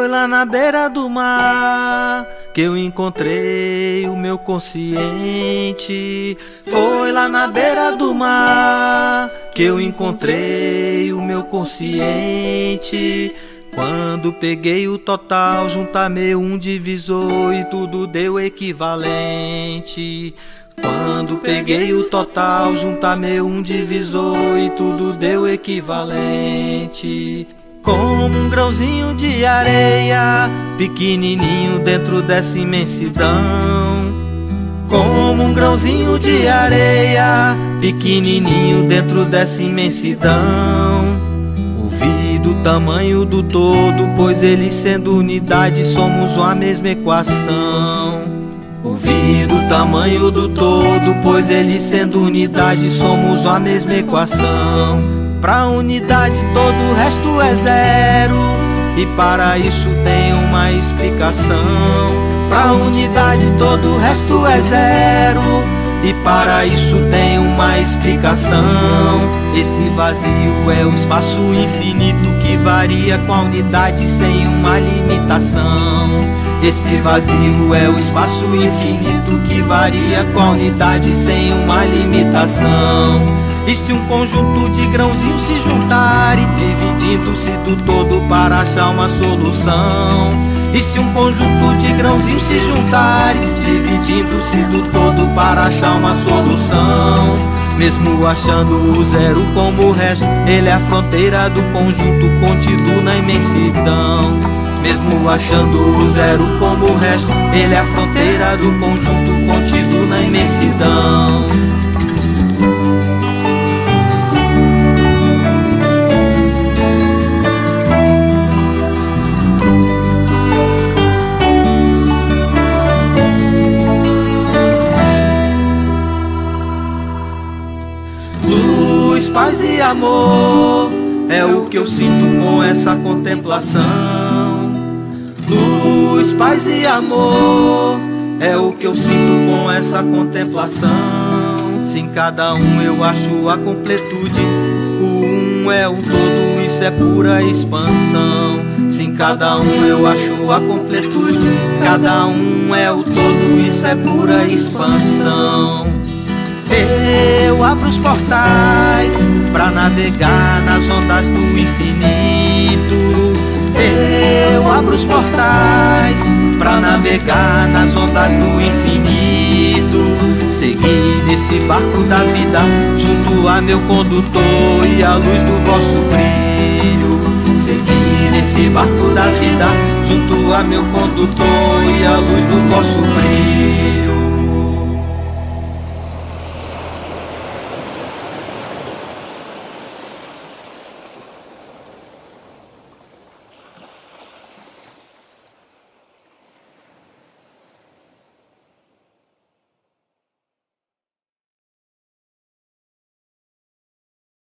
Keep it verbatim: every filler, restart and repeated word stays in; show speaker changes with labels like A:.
A: Foi lá na beira do mar que eu encontrei o meu consciente. Foi lá na beira do mar que eu encontrei o meu consciente. Quando peguei o total, juntar-me um divisor e tudo deu equivalente. Quando peguei o total, juntar-me um divisor e tudo deu equivalente. Como um grãozinho de areia, pequenininho dentro dessa imensidão. Como um grãozinho de areia, pequenininho dentro dessa imensidão. Ouvi do tamanho do todo, pois eles sendo unidade somos uma mesma equação. Ouvi do tamanho do todo, pois eles sendo unidade somos uma mesma equação. Pra unidade todo o resto é zero, e para isso tem uma explicação. Pra unidade todo o resto é zero, e para isso tem uma explicação. Esse vazio é o espaço infinito que varia com a unidade sem uma limitação. Esse vazio é o espaço infinito que varia com a unidade sem uma limitação. E se um conjunto de grãozinhos se juntarem, dividindo-se do todo para achar uma solução. E se um conjunto de grãozinhos se juntarem, dividindo-se do todo para achar uma solução. Mesmo achando o zero como o resto, ele é a fronteira do conjunto contido na imensidão. Mesmo achando o zero como o resto, ele é a fronteira do conjunto contido na imensidão. Luz, paz e amor é o que eu sinto com essa contemplação. Luz, paz e amor é o que eu sinto com essa contemplação. Se em cada um eu acho a completude, o um é o todo, isso é pura expansão. Se em cada um eu acho a completude, cada um é o todo, isso é pura expansão. Eu abro os portais pra navegar nas ondas do infinito. Eu abro os portais pra navegar nas ondas do infinito. Seguir nesse barco da vida junto a meu condutor e a luz do vosso brilho. Seguir nesse barco da vida junto a meu condutor e a luz do vosso brilho.